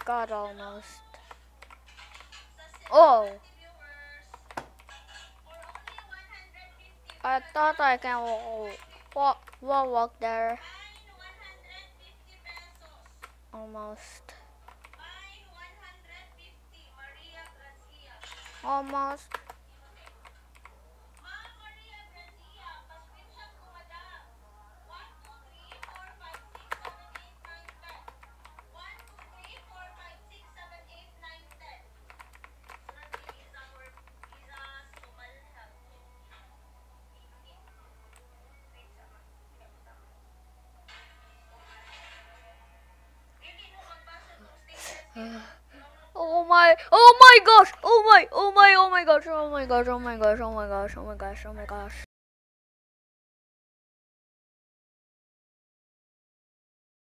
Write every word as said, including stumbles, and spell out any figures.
God, almost. Oh! I thought I can walk, walk, walk there. Almost. Almost. Oh my, oh my gosh, oh my, oh my, oh my gosh, oh my gosh, oh my gosh, oh my gosh, oh my gosh, oh my gosh.